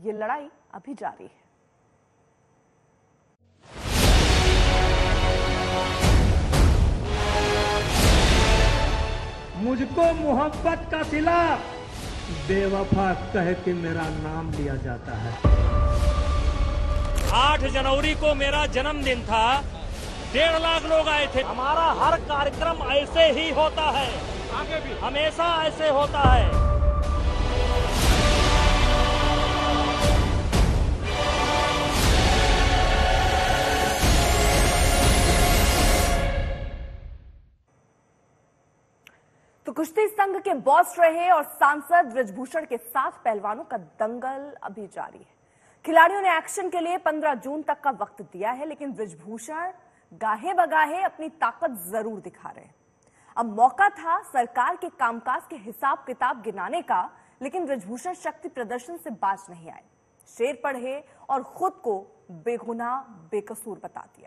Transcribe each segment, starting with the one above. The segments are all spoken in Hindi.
ये लड़ाई अभी जारी है। मुझको मोहब्बत का सिला बेवफा कह के मेरा नाम लिया जाता है। 8 जनवरी को मेरा जन्मदिन था, 1.5 लाख लोग आए थे। हमारा हर कार्यक्रम ऐसे ही होता है, आगे भी हमेशा ऐसे होता है। तो कुश्ती संघ के बॉस रहे और सांसद बृजभूषण के 7 पहलवानों का दंगल अभी जारी है। खिलाड़ियों ने एक्शन के लिए 15 जून तक का वक्त दिया है, लेकिन बृजभूषण गाहे बगाहे अपनी ताकत जरूर दिखा रहे हैं। अब मौका था सरकार के कामकाज के हिसाब किताब गिनाने का, लेकिन बृजभूषण शक्ति प्रदर्शन से बाज नहीं आए। शेर पढ़े और खुद को बेगुनाह बेकसूर बता दिया।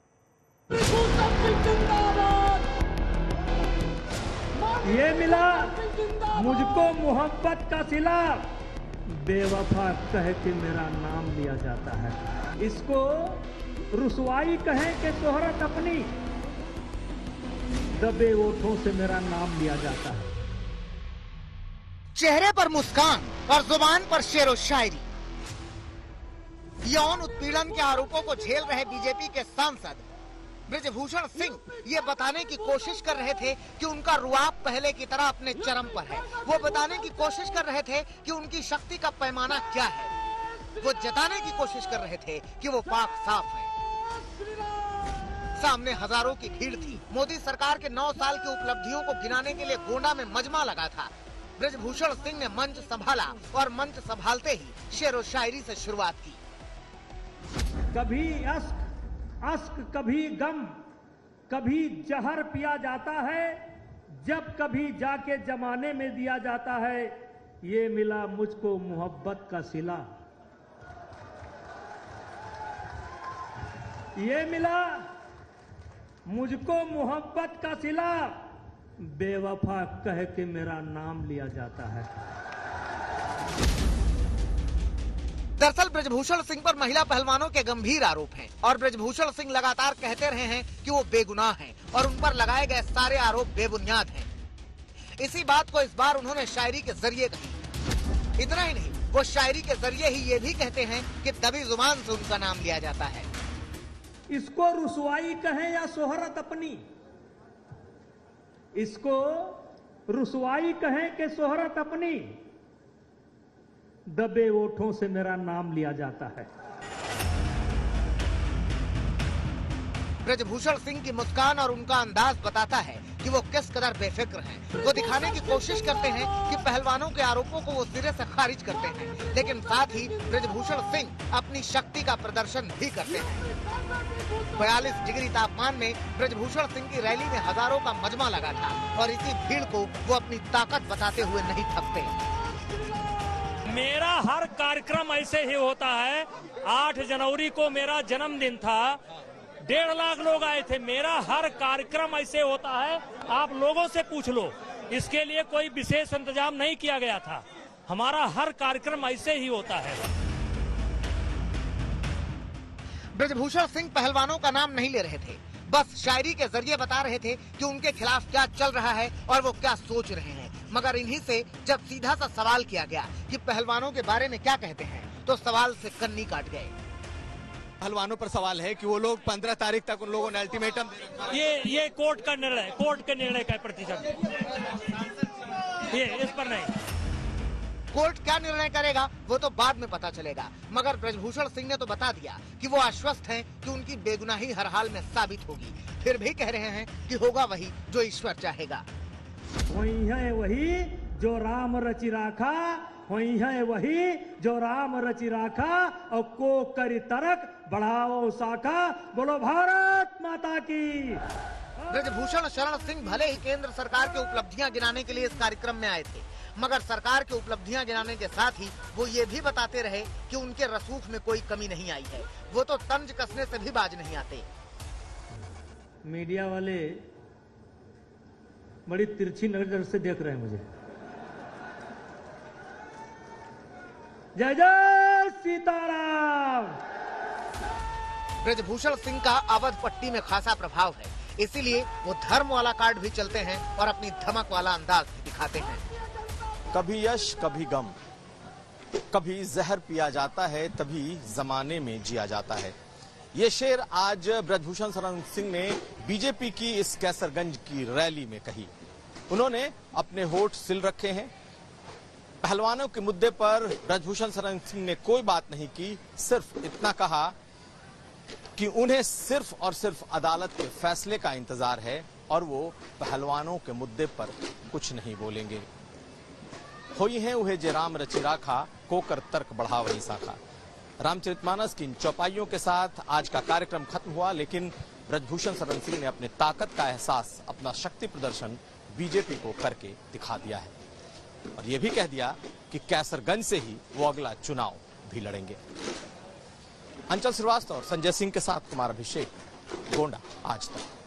ये मिला मुझको मोहब्बत का सिला बेवफा कह के मेरा नाम लिया जाता है। इसको रुसवाई कहें कि शोहरत अपनी, दबे ओठों से मेरा नाम लिया जाता है। चेहरे पर मुस्कान और जुबान पर शेरो शायरी। यौन उत्पीड़न के आरोपों को झेल रहे बीजेपी के सांसद बृजभूषण सिंह ये बताने की कोशिश कर रहे थे कि उनका रुआब पहले की तरह अपने चरम पर है। वो बताने की कोशिश कर रहे थे कि उनकी शक्ति का पैमाना क्या है। वो जताने की कोशिश कर रहे थे कि वो पाक साफ है। सामने हजारों की भीड़ थी। मोदी सरकार के 9 साल की उपलब्धियों को गिनाने के लिए गोंडा में मजमा लगा था। बृजभूषण सिंह ने मंच संभाला और मंच संभालते ही शेरो शायरी से शुरुआत की। कभी अश्क कभी गम, कभी जहर पिया जाता है, जब कभी जाके जमाने में दिया जाता है। ये मिला मुझको मोहब्बत का सिला, ये मिला मुझको मोहब्बत का सिला बेवफा कह के मेरा नाम लिया जाता है। दरअसल बृजभूषण सिंह पर महिला पहलवानों के गंभीर आरोप हैं और बृजभूषण सिंह लगातार कहते रहे हैं कि वो बेगुनाह हैं और उन पर लगाए गए सारे आरोप बेबुनियाद हैं। इसी बात को इस बार उन्होंने शायरी के जरिए कही। इतना ही नहीं, वो शायरी के जरिए ही ये भी कहते हैं कि दबी जुबान से उनका नाम लिया जाता है। इसको रुसवाई कहें या शोहरत अपनी, इसको रुसवाई कहें कि शोहरत अपनी, दबे ओठों से मेरा नाम लिया जाता है। बृजभूषण सिंह की मुस्कान और उनका अंदाज बताता है कि वो किस कदर बेफिक्र हैं। वो दिखाने की कोशिश करते हैं कि पहलवानों के आरोपों को वो सिरे से खारिज करते हैं, लेकिन साथ ही बृजभूषण सिंह अपनी शक्ति का प्रदर्शन भी करते हैं। 42 डिग्री तापमान में बृजभूषण सिंह की रैली में हजारों का मजमा लगा था और इसी भीड़ को वो अपनी ताकत बताते हुए नहीं थकते। मेरा हर कार्यक्रम ऐसे ही होता है। 8 जनवरी को मेरा जन्मदिन था, 1.5 लाख लोग आए थे। मेरा हर कार्यक्रम ऐसे होता है, आप लोगों से पूछ लो। इसके लिए कोई विशेष इंतजाम नहीं किया गया था। हमारा हर कार्यक्रम ऐसे ही होता है। बृजभूषण सिंह पहलवानों का नाम नहीं ले रहे थे, बस शायरी के जरिए बता रहे थे कि उनके खिलाफ क्या चल रहा है और वो क्या सोच रहे हैं। मगर इन्हीं से जब सीधा सा सवाल किया गया कि पहलवानों के बारे में क्या कहते हैं, तो सवाल से कन्नी काट गए। पहलवानों पर सवाल है कि वो लोग 15 तारीख तक उन लोगों ने अल्टीमेटम, ये कोर्ट का निर्णय, कोर्ट के निर्णय का प्रतिशत, ये इस पर नहीं। कोर्ट क्या निर्णय करेगा वो तो बाद में पता चलेगा, मगर बृजभूषण सिंह ने तो बता दिया कि वो आश्वस्त हैं कि उनकी बेगुनाही हर हाल में साबित होगी। फिर भी कह रहे हैं कि होगा वही जो ईश्वर चाहेगा। वही है वही जो राम रचि राखा, वही है वही जो राम रचि राखा, और को करी तरक बढ़ाओ शाखा। बोलो भारत माता की। बृजभूषण शरण सिंह भले ही केंद्र सरकार की उपलब्धियां गिनाने के लिए इस कार्यक्रम में आए थे, मगर सरकार की उपलब्धियां गिनाने के साथ ही वो ये भी बताते रहे कि उनके रसूख में कोई कमी नहीं आई है। वो तो तंज कसने से भी बाज नहीं आते। मीडिया वाले बड़ी तिरछी नजर से देख रहे हैं मुझे। जय जय सीताराम। ब्रजभूषण सिंह का अवध पट्टी में खासा प्रभाव है, इसीलिए वो धर्म वाला कार्ड भी चलते हैं और अपनी धमक वाला अंदाज भी दिखाते हैं। कभी यश कभी गम, कभी जहर पिया जाता है तभी जमाने में जिया जाता है। ये शेर आज ब्रजभूषण शरण सिंह ने बीजेपी की इस कैसरगंज की रैली में कही। उन्होंने अपने होठ सिल रखे हैं। पहलवानों के मुद्दे पर ब्रजभूषण शरण सिंह ने कोई बात नहीं की, सिर्फ इतना कहा कि उन्हें सिर्फ और सिर्फ अदालत के फैसले का इंतजार है और वो पहलवानों के मुद्दे पर कुछ नहीं बोलेंगे। होई है उहे जे राम रचि राखा, कोकर तर्क बढ़ा वही साखा। रामचरितमानस की इन चौपाइयों के साथ आज का कार्यक्रम खत्म हुआ, लेकिन ब्रजभूषण शरण सिंह ने अपने ताकत का एहसास, अपना शक्ति प्रदर्शन बीजेपी को करके दिखा दिया है और ये भी कह दिया कि कैसरगंज से ही वो अगला चुनाव भी लड़ेंगे। अंचल श्रीवास्तव और संजय सिंह के साथ कुमार अभिषेक, गोंडा आज तक।